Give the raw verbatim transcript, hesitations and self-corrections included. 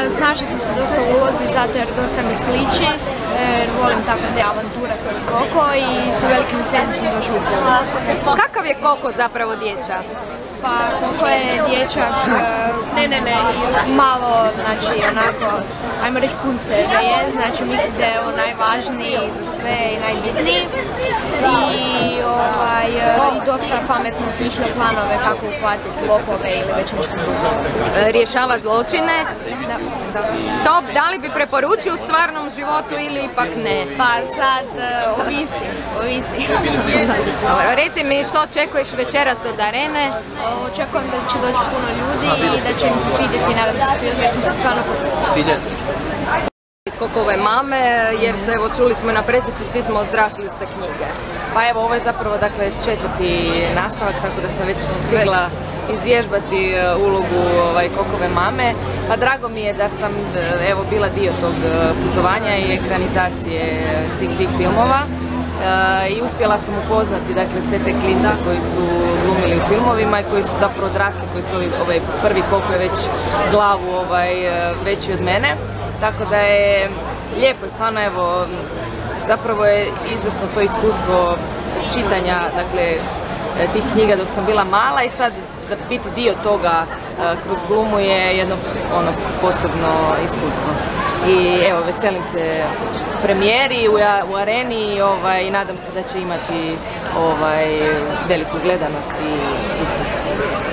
Snašla sam se dosta u ulozi zato jer dosta mi sliči, jer volim tako te avanture kao Koko i sa velikim veseljem sam došla u ulogu. Kakav je Koko zapravo dječak? Pa Koko je dječak, ne ne ne, malo, znači onako, ajmo reći pun sebe je, znači mislim da je on najvažniji za sve i najbitniji i, ovaj, i dosta pametno smišlja planove kako uhvatiti lopove ili već nešto drugo. Rješava zločine? Da, da. Top, da li bi preporučio u stvarnom životu ili ipak ne? Pa sad, uh, ovisi, ovisi. Dobro, reci mi što očekuješ večeras od Arene? Očekujem da će doći puno ljudi i da će im se svidjeti, nadam se prilike jer smo se stvarno potrudili. Kokove mame, jer se, evo, čuli smo na presici, svi smo odrasli uz te knjige. Pa evo, ovo je zapravo dakle četvrti nastavak, tako da sam već stigla izvježbati ulogu ovaj, Kokove mame. Pa drago mi je da sam evo bila dio tog putovanja i ekranizacije svih tih filmova. E, I uspjela sam upoznati dakle sve te klince koji su glumili u filmovima i koji su zapravo odrasli, koji su ovaj prvi Koko je već glavu ovaj, veći od mene. Tako da je lijepo, stvarno evo, zapravo je izvrsno to iskustvo čitanja, dakle, tih knjiga dok sam bila mala i sad da biti dio toga kroz glumu je jedno ono posebno iskustvo. I evo, veselim se premijeri u, u Areni i ovaj, nadam se da će imati ovaj, veliku gledanost i uspjeh.